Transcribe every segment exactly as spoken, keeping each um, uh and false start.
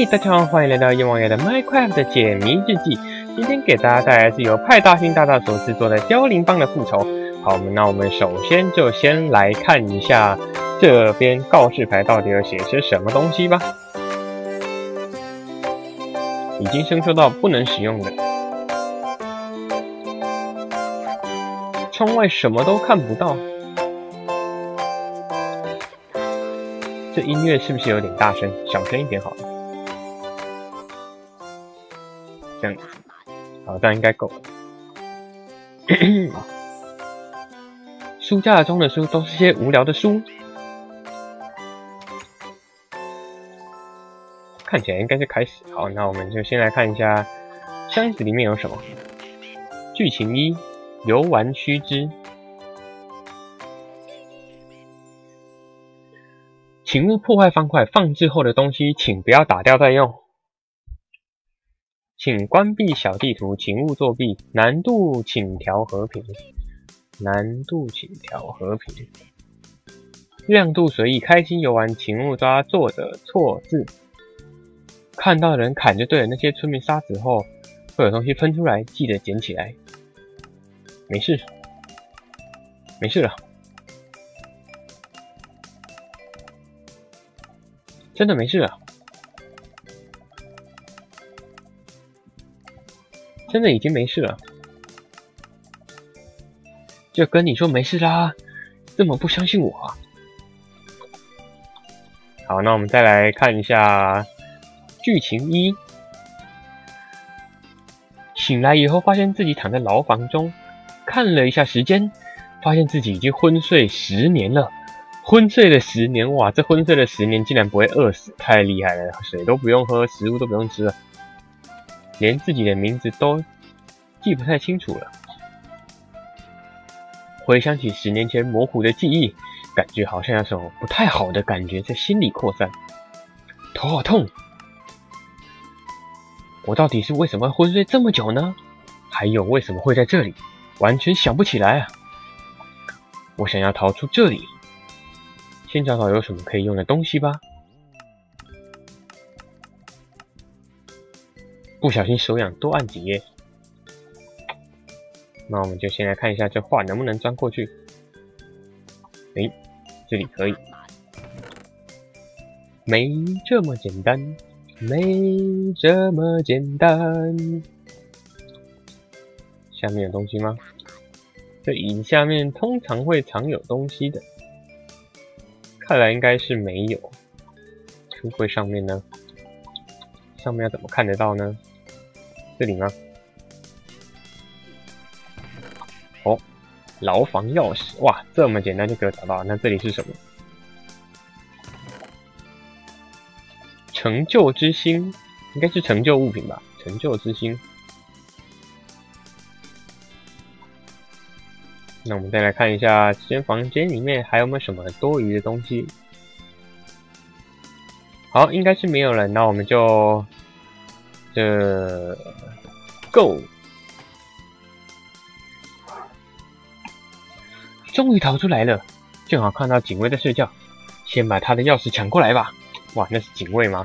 大家好，欢迎来到夜王爷的 Minecraft 的解谜日记。今天给大家带来是由派大星大大所制作的凋零帮的复仇。好，那我们首先就先来看一下这边告示牌到底有写些什么东西吧。已经生锈到不能使用的，窗外什么都看不到。这音乐是不是有点大声？小声一点好了。这样子，好，这样应该够了。书架中的书都是些无聊的书，看起来应该是开始。好，那我们就先来看一下箱子里面有什么。剧情一：游玩须知。请勿破坏方块，放置后的东西请不要打掉再用。请关闭小地图，请勿作弊。难度请调和平，难度请调和平。亮度随意，开心游玩，请勿抓作者错字。看到人砍就对了，那些村民杀死后会有东西喷出来，记得捡起来。没事，没事了，真的没事了。真的已经没事了，就跟你说没事啦，这么不相信我啊？好，那我们再来看一下剧情一。醒来以后，发现自己躺在牢房中，看了一下时间，发现自己已经昏睡十年了。昏睡了十年，哇！这昏睡了十年竟然不会饿死，太厉害了！水都不用喝，食物都不用吃了。连自己的名字都记不太清楚了。回想起十年前模糊的记忆，感觉好像有什么不太好的感觉在心里扩散。头好痛！我到底是为什么昏睡这么久呢？还有为什么会在这里？完全想不起来啊！我想要逃出这里，先找找有什么可以用的东西吧。不小心手痒，多按几页。那我们就先来看一下这画能不能钻过去。诶，这里可以。没这么简单，没这么简单。下面有东西吗？这椅子下面通常会藏有东西的，看来应该是没有。书柜上面呢？上面要怎么看得到呢？这里吗？哦，牢房钥匙，哇，这么简单就给我找到。那这里是什么？成就之星，应该是成就物品吧？成就之星。那我们再来看一下这间房间里面还有没有什么多余的东西。好，应该是没有了。那我们就这 Go， 终于逃出来了。正好看到警卫在睡觉，先把他的钥匙抢过来吧。哇，那是警卫吗？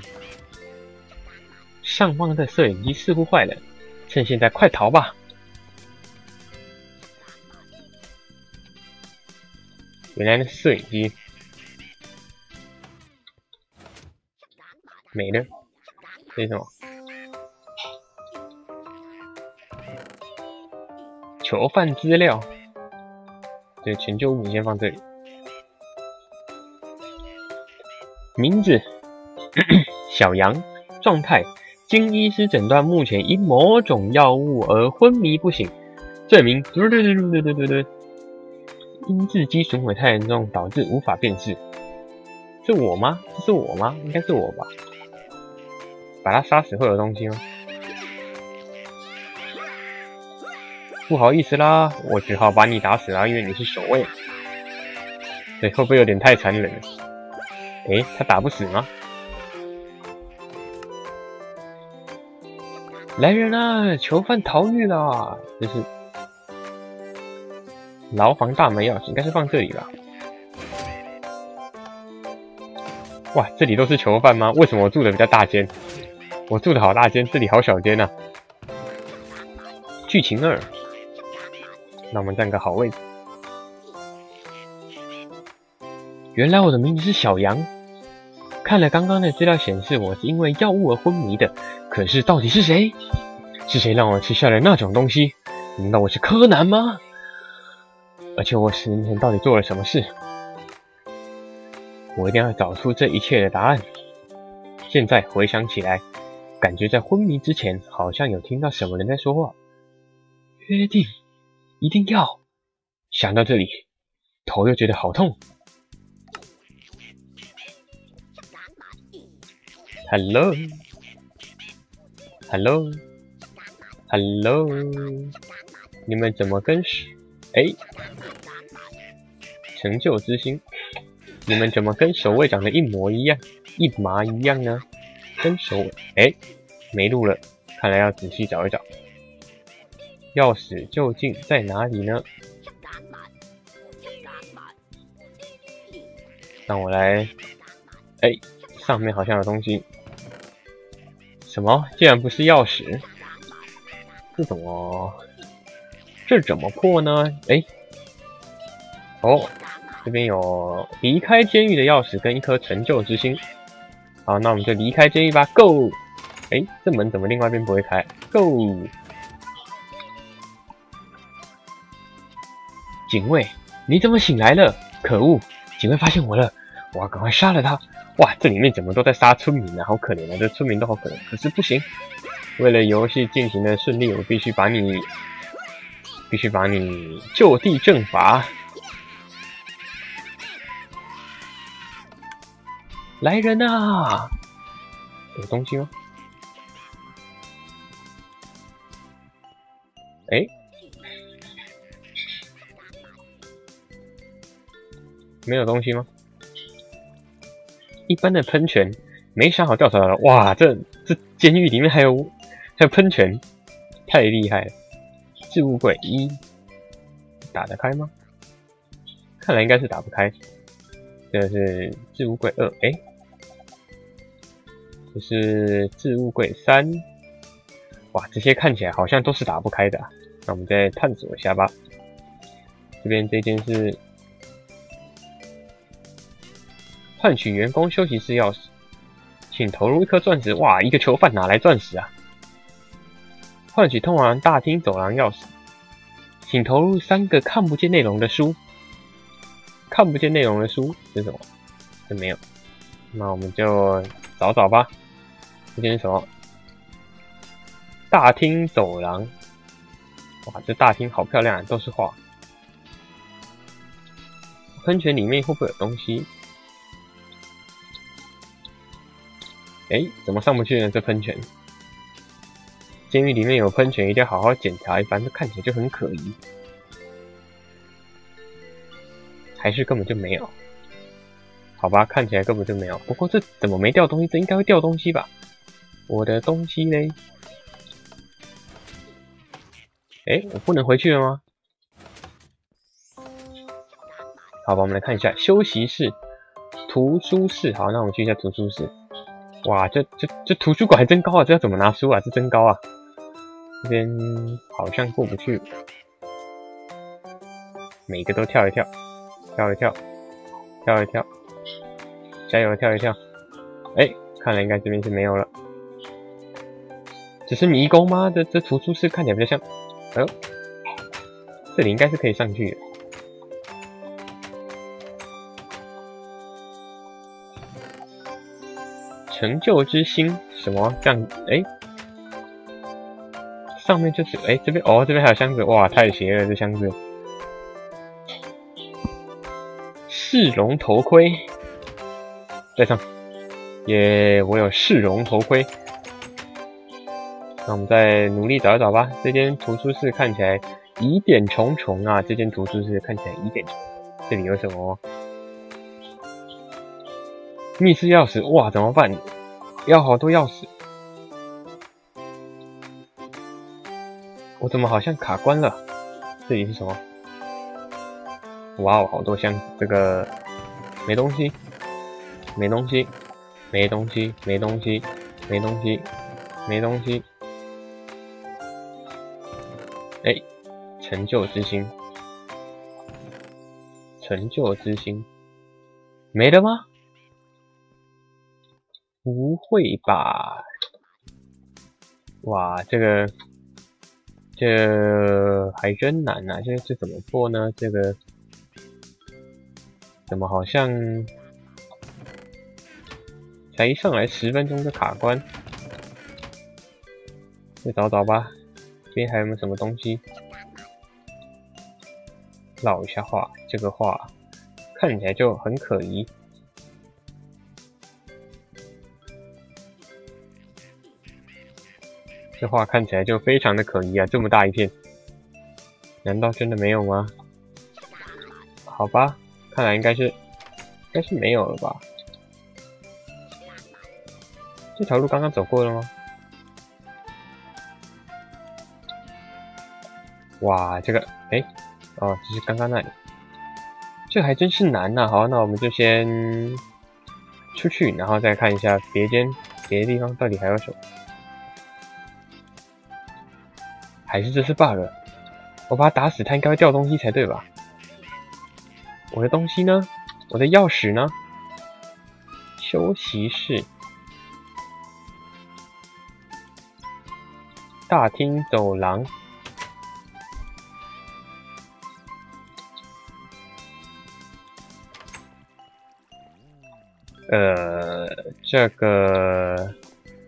上方的摄影机似乎坏了，趁现在快逃吧。原来那是摄影机没了。这是什么？囚犯资料。对，成就物品先放这里。名字小杨，状态经医师诊断，目前因某种药物而昏迷不醒。罪名对对对对对对对，因自肌损毁太严重，导致无法辨识。是我吗？这是我吗？应该是我吧。把他杀死会有东西吗？不好意思啦，我只好把你打死啦，因为你是守卫。对，会不会有点太残忍了？诶，他打不死吗？来人啊！囚犯逃狱啦！这是牢房大门钥匙，应该是放这里吧？哇，这里都是囚犯吗？为什么我住的比较大间？ 我住的好大间，这里好小间呐、啊。剧情二，那我们占个好位置。原来我的名字是小羊。看了刚刚的资料显示，我是因为药物而昏迷的。可是到底是谁？是谁让我吃下了那种东西？难道我是柯南吗？而且我十年前到底做了什么事？我一定要找出这一切的答案。现在回想起来，感觉在昏迷之前好像有听到什么人在说话。约定，一定要。想到这里，头又觉得好痛。Hello，Hello，Hello， 你们怎么跟哎？成就之星，你们怎么跟守卫长得一模一样，一麻一样呢？跟守卫，哎，没路了，看来要仔细找一找。钥匙究竟在哪里呢？让我来，哎，上面好像有东西。什么？竟然不是钥匙？这怎么？这怎么破呢？哎，哦，这边有离开监狱的钥匙跟一颗成就之星。好，那我们就离开监狱吧 ，Go！ 哎，这门怎么另外一边不会开 ？Go！ 警卫，你怎么醒来了？可恶！警卫发现我了，我要赶快杀了他！哇，这里面怎么都在杀村民啊，好可怜啊！这村民都好可怜，可是不行，为了游戏进行的顺利，我必须把你，必须把你就地正法。来人啊！有东西吗？哎，没有东西吗？一般的喷泉，没想好调查了。哇，这这监狱里面还有还有喷泉，太厉害了！置物柜一打得开吗？看来应该是打不开。这是置物柜二，哎，这是置物柜三。哇，这些看起来好像都是打不开的、啊。那我们再探索一下吧。这边这间是换取员工休息室钥匙，请投入一颗钻石。哇，一个囚犯哪来钻石啊？换取通往大厅走廊钥匙，请投入三个看不见内容的书。看不见内容的书是什么？这没有。那我们就找找吧。这间是什么？大厅走廊。哇，这大厅好漂亮啊，都是画。喷泉里面会不会有东西？哎，怎么上不去呢？这喷泉，监狱里面有喷泉，一定要好好检查一番。这看起来就很可疑，还是根本就没有？好吧，看起来根本就没有。不过这怎么没掉东西？这应该会掉东西吧？我的东西嘞？哎，我不能回去了吗？好吧，我们来看一下休息室、图书室。好，那我们去一下图书室。哇，这这这图书馆还真高啊！这要怎么拿书啊？这真高啊！这边好像过不去，每个都跳一跳，跳一跳，跳一跳，加油，跳一跳！哎，看来应该这边是没有了。只是迷宫吗？这这图书室看起来比较像……哎呦，这里应该是可以上去的。成就之星什么这样？哎，上面就是哎这边哦，这边还有箱子，哇，太邪了这箱子。视龙头盔，戴上，耶，我有视龙头盔。那我们再努力找一找吧。这间图书室看起来疑点重重啊！这间图书室看起来疑点重重。这里有什么？密室钥匙，哇，怎么办？要好多钥匙，我怎么好像卡关了？这里是什么？哇哦，好多箱子，这个没东西，没东西，没东西，没东西，没东西， 没东西。哎、欸，成就之心，成就之心，没了吗？不会吧！哇，这个这还真难啊！这这怎么破呢？这个怎么好像才一上来十分钟就卡关？再找找吧，这边还有没有什么东西？绕一下画，这个画看起来就很可疑。这画看起来就非常的可疑啊，这么大一片，难道真的没有吗？好吧，看来应该是，应该是没有了吧？这条路刚刚走过了吗？哇，这个，哎，哦，这是刚刚那里，这还真是难呐、啊。好，那我们就先出去，然后再看一下别间别的地方到底还有什么。还是这是 bug？ 我把它打死，它应该会掉东西才对吧？我的东西呢？我的钥匙呢？休息室、大厅、走廊。呃，这个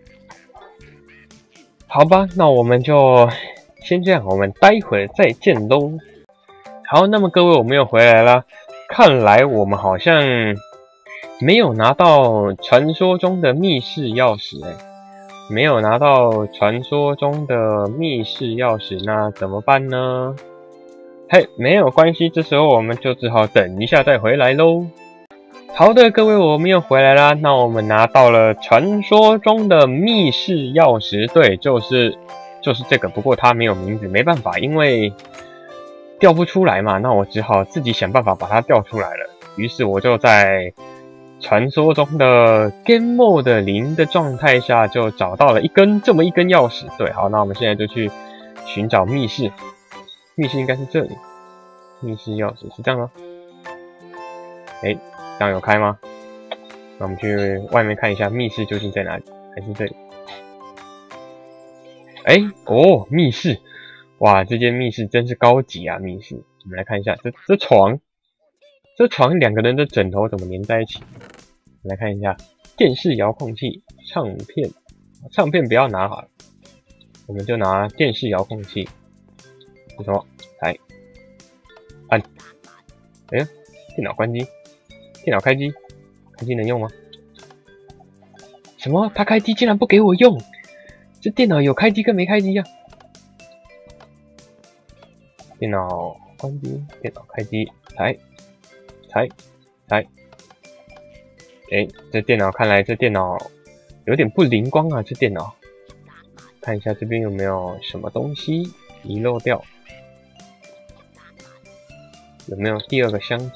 好吧，那我们就。先这样，我们待会儿再见喽。好，那么各位，我们又回来了。看来我们好像没有拿到传说中的密室钥匙哎，没有拿到传说中的密室钥匙，那怎么办呢？嘿，没有关系，这时候我们就只好等一下再回来喽。好的，各位，我们又回来啦。那我们拿到了传说中的密室钥匙，对，就是。就是这个，不过它没有名字，没办法，因为调不出来嘛，那我只好自己想办法把它调出来了。于是我就在传说中的 Game Mode 零的状态下，就找到了一根这么一根钥匙。对，好，那我们现在就去寻找密室，密室应该是这里，密室钥匙是这样吗？哎，这样有开吗？那我们去外面看一下密室究竟在哪里，还是这里？哎哦，密室！哇，这间密室真是高级啊！密室，我们来看一下这这床，这床两个人的枕头怎么连在一起？我们来看一下电视遥控器、唱片，唱片不要拿好了，我们就拿电视遥控器。是什么？来，按，哎呀，电脑关机，电脑开机，开机能用吗？什么？他开机竟然不给我用？这电脑有开机跟没开机呀、啊？电脑关机，电脑开机，才才才，哎，这电脑看来这电脑有点不灵光啊！这电脑，看一下这边有没有什么东西遗漏掉，有没有第二个箱子？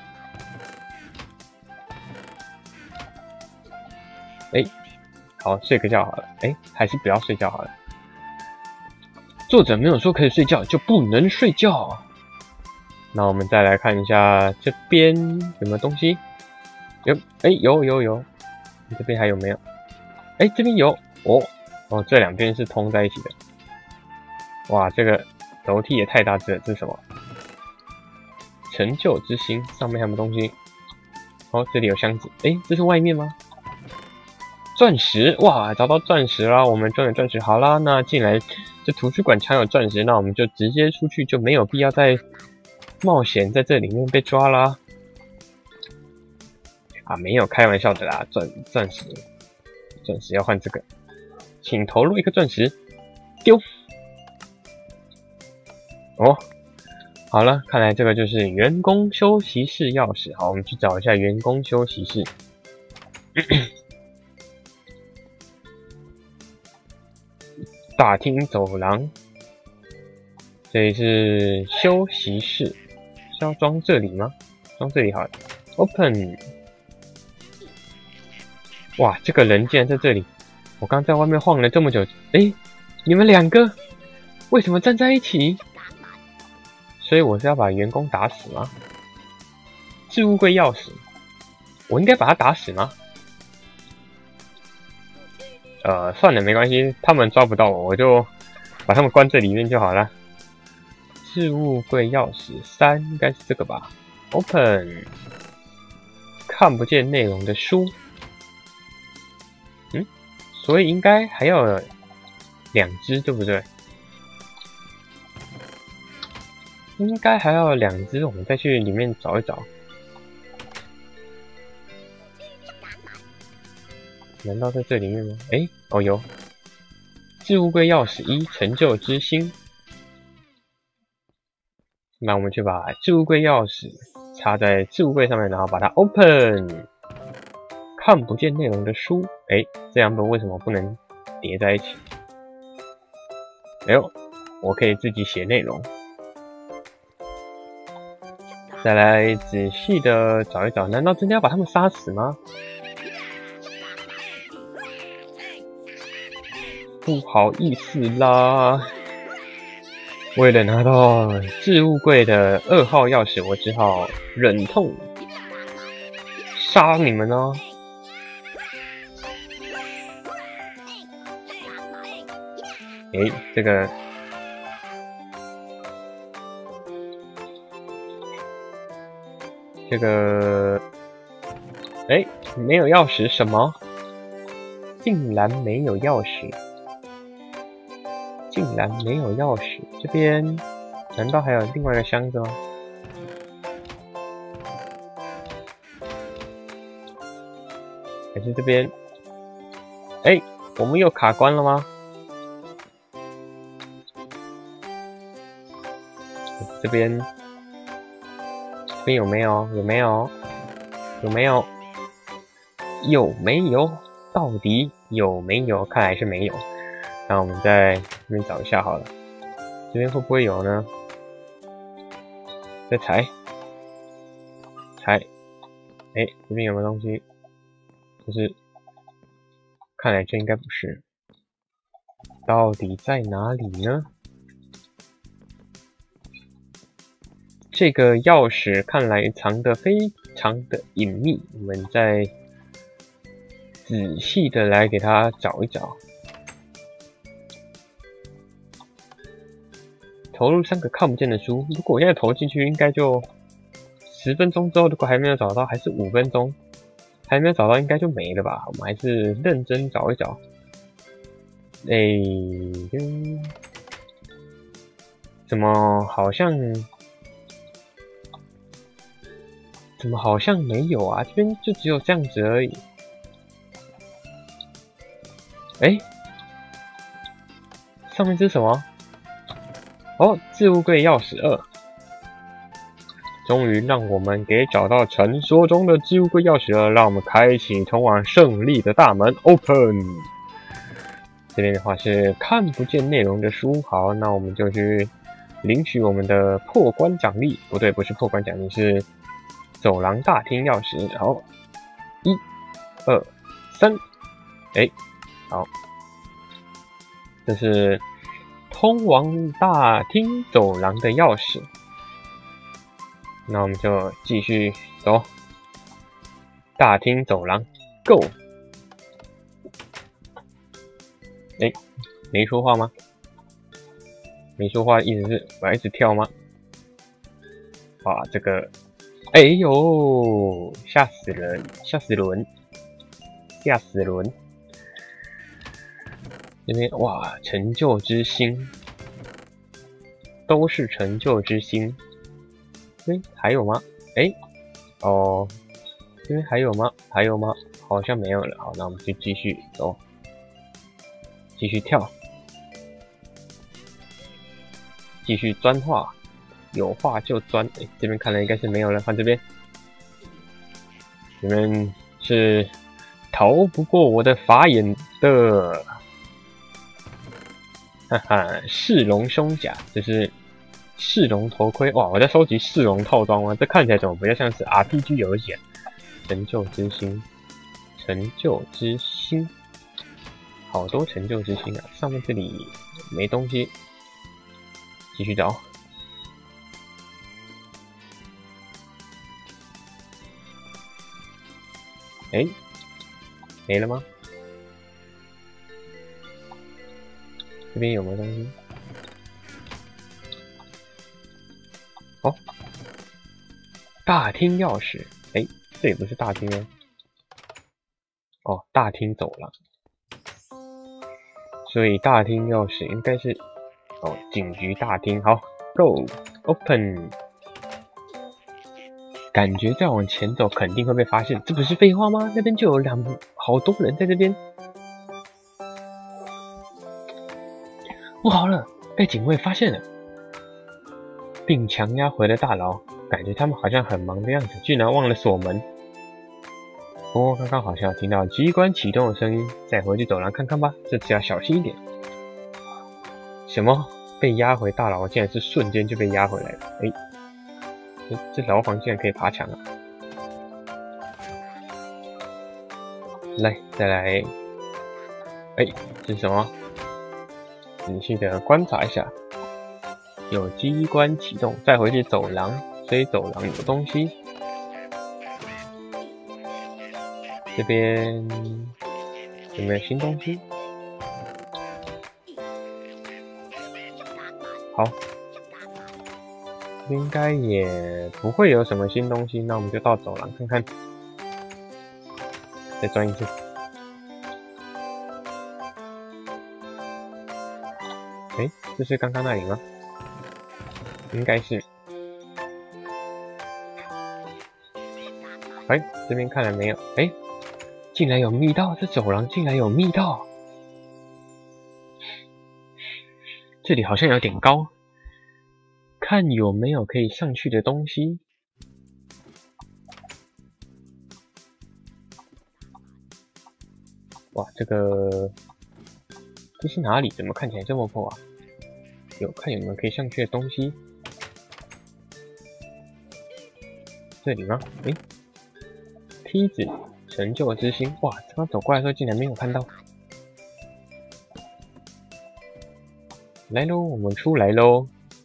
哎。好，睡个觉好了。哎，还是不要睡觉好了。作者没有说可以睡觉，就不能睡觉。那我们再来看一下这边有没有东西？有，哎，有有有。这边还有没有？哎，这边有。哦哦，这两边是通在一起的。哇，这个楼梯也太大只了，这是什么？成就之心，上面还有没有东西？哦，这里有箱子。哎，这是外面吗？钻石，哇，找到钻石啦！我们终于钻石好啦。那既然这图书馆藏有钻石，那我们就直接出去，就没有必要再冒险在这里面被抓啦。啊，没有开玩笑的啦，钻钻石，钻石要换这个，请投入一颗钻石，丢。哦，好了，看来这个就是员工休息室钥匙。好，我们去找一下员工休息室。大厅走廊，这里是休息室，是要装这里吗？装这里好了。Open。哇，这个人竟然在这里！ 我刚在外面晃了这么久，哎，你们两个为什么站在一起？所以我是要把员工打死吗？置物柜钥匙，我应该把他打死吗？呃，算了，没关系，他们抓不到我，我就把他们关这里面就好了。置物柜钥匙三应该是这个吧 ？Open， 看不见内容的书。嗯，所以应该还要两只，对不对？应该还要两只，我们再去里面找一找。难道在这里面吗？哎，哦有。置物柜钥匙一，成就之星。那我们去把置物柜钥匙插在置物柜上面，然后把它 open。看不见内容的书，哎，这两本为什么不能叠在一起？哎呦，我可以自己写内容。再来仔细的找一找，难道真的要把他们杀死吗？不好意思啦，为了拿到置物柜的二号钥匙，我只好忍痛杀你们哦。诶，这个这个，诶，没有钥匙？什么？竟然没有钥匙！竟然没有钥匙！这边难道还有另外一个箱子吗？还是这边？诶，我们又卡关了吗？这边，这边有没有？有没有？有没有？有没有？到底有没有？看来是没有。那我们在这边找一下好了。这边会不会有呢？再踩，踩。哎，这边有没有东西？就是看来这应该不是。到底在哪里呢？这个钥匙看来藏得非常的隐秘，我们再仔细的来给它找一找。投入三个看不见的书，如果我现在投进去，应该就十分钟之后，如果还没有找到，还是五分钟，还没有找到，应该就没了吧？我们还是认真找一找。哎、嗯，怎么好像？怎么好像没有啊？这边就只有这样子而已。哎，上面是什么？哦，置物柜钥匙二。终于让我们给找到传说中的置物柜钥匙了，让我们开启通往胜利的大门 ，Open。这边的话是看不见内容的书，好，那我们就去领取我们的破关奖励。不对，不是破关奖励，是走廊大厅钥匙。好，一、二、三，哎，好，这是通往大厅走廊的钥匙。那我们就继续走，大厅走廊 ，Go。哎，没说话吗？没说话的意思是我要一直跳吗？哇，这个，哎呦，吓死人，吓死人，吓死人！这边哇，成就之星，都是成就之星。哎，还有吗？哎，哦，这边还有吗？还有吗？好像没有了。好，那我们就继续走，继续跳，继续钻画，有画就钻。哎，这边看来应该是没有了。看这边，你们是逃不过我的法眼的。哈哈，噬龙胸甲，这是。噬龙头盔，哇！我在收集噬龙套装吗？这看起来怎么比较像是 R P G 游戏啊？成就之星，成就之星， 好多成就之星啊！上面这里没东西，继续找。哎，没了吗？这边有没有东西？哦，大厅钥匙。哎，这也不是大厅哦。哦，大厅走廊。所以大厅钥匙应该是哦，警局大厅。好 ，Go Open。感觉再往前走肯定会被发现，这不是废话吗？那边就有两好多人在这边。不好了，被警卫发现了，并强压回了大牢。感觉他们好像很忙的样子，居然忘了锁门。不过刚刚好像听到机关启动的声音，再回去走廊看看吧。这次要小心一点。什么？被压回大牢，竟然是瞬间就被压回来了。哎，这这牢房竟然可以爬墙啊！来，再来。哎，这是什么？仔细的观察一下。有机关启动，再回去走廊，所以走廊有东西。这边有没有新东西？好，这边应该也不会有什么新东西，那我们就到走廊看看。再钻一次。哎，这是刚刚那里吗？应该是。哎，这边看来没有。哎。竟然有密道，这走廊竟然有密道，这里好像有点高，看有没有可以上去的东西。哇，这个这是哪里？怎么看起来这么破啊？有看有没有可以上去的东西？这里吗？诶，梯子。成就之星，哇！刚刚走过来的时候竟然没有看到。来喽，我们出来喽！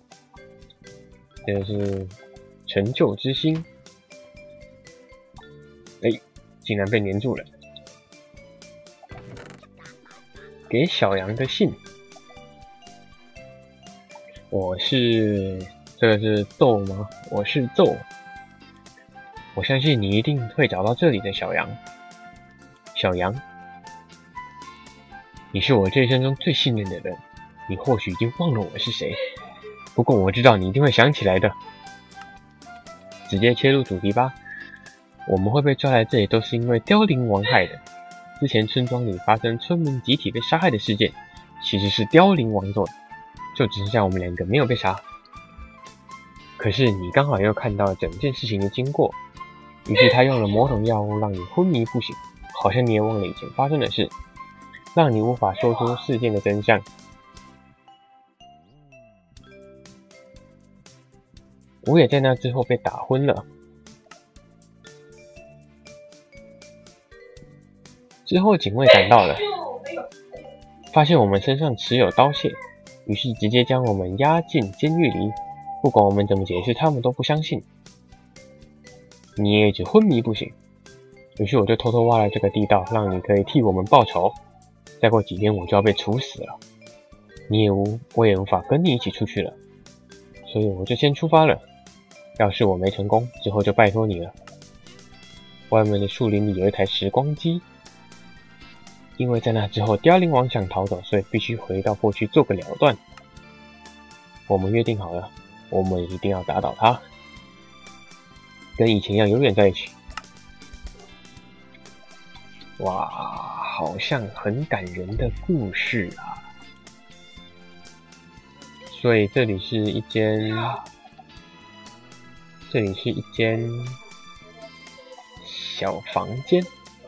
这是成就之星，哎，竟然被粘住了。给小羊的信，我是这个是奏吗？我是奏。我相信你一定会找到这里的小羊。小羊，你是我这一生中最信任的人。你或许已经忘了我是谁，不过我知道你一定会想起来的。直接切入主题吧。我们会被抓来这里，都是因为凋零王害的。之前村庄里发生村民集体被杀害的事件，其实是凋零王做的，就只剩下我们两个没有被杀。可是你刚好又看到整件事情的经过。于是他用了某种药物让你昏迷不醒，好像你也忘了以前发生的事，让你无法说出事件的真相。我也在那之后被打昏了。之后警卫赶到了，发现我们身上持有刀械，于是直接将我们押进监狱里。不管我们怎么解释，他们都不相信。你也一直昏迷不醒，于是我就偷偷挖了这个地道，让你可以替我们报仇。再过几天我就要被处死了，你也无我也无法跟你一起出去了，所以我就先出发了。要是我没成功，之后就拜托你了。外面的树林里有一台时光机，因为在那之后凋零王想逃走，所以必须回到过去做个了断。我们约定好了，我们一定要打倒他。跟以前一样，永远在一起。哇，好像很感人的故事啊！所以这里是一间，这里是一间小房间。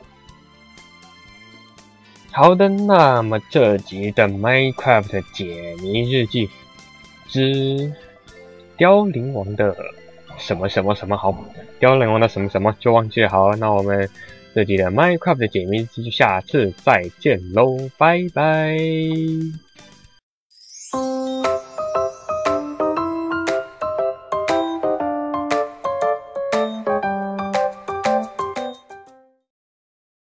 好的，那么这集的 Minecraft 解谜日记之凋零王的什么什么什么好，凋零王的什么什么就忘记了。好，那我们这集的 Minecraft 的解谜日记就下次再见喽，拜拜。